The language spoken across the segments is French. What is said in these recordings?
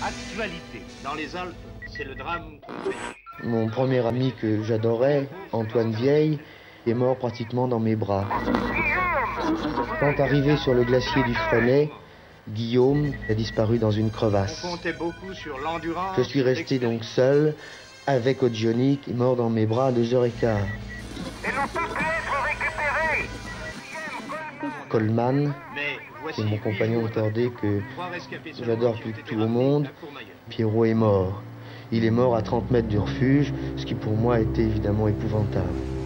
Actualité. Dans les Alpes, c'est le drame qu'on fait. Mon premier ami que j'adorais, Antoine Vieille, est mort pratiquement dans mes bras. Quand arrivé sur le glacier du Fresnay, Guillaume a disparu dans une crevasse. On comptait beaucoup sur l'endurance. Je suis resté donc seul, avec Odjioni qui est mort dans mes bras à 2h15. Et n'ont pas pu être récupérés. Coleman, Mais voici c'est mon compagnon de cordée que trois rescapés seulement j'adore qui plus ont que été tout au ramenés monde. à Courmayeur. Pierrot est mort. Il est mort à 30 mètres du refuge, ce qui pour moi était évidemment épouvantable.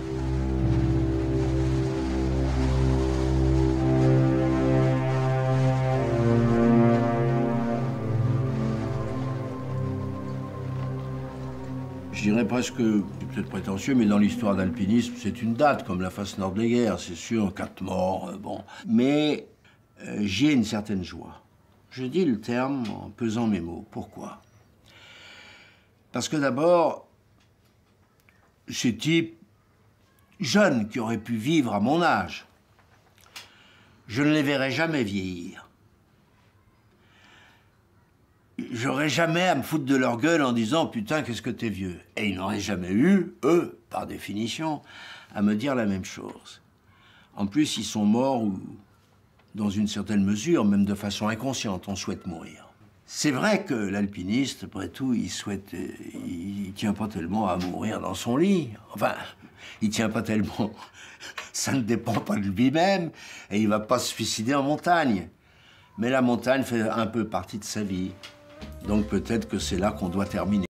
Je dirais presque, c'est peut-être prétentieux, mais dans l'histoire d'alpinisme, c'est une date, comme la face nord des guerres, c'est sûr, 4 morts, bon. Mais j'y ai une certaine joie. Je dis le terme en pesant mes mots. Pourquoi? Parce que d'abord, ces types jeunes qui auraient pu vivre à mon âge, je ne les verrai jamais vieillir. J'aurais jamais à me foutre de leur gueule en disant « Putain, qu'est-ce que t'es vieux ?» Et ils n'auraient jamais eu, eux, par définition, à me dire la même chose. En plus, ils sont morts ou, dans une certaine mesure, même de façon inconsciente, on souhaite mourir. C'est vrai que l'alpiniste, après tout, il tient pas tellement à mourir dans son lit. Enfin, il tient pas tellement. Ça ne dépend pas de lui-même et il va pas se suicider en montagne. Mais la montagne fait un peu partie de sa vie. Donc peut-être que c'est là qu'on doit terminer.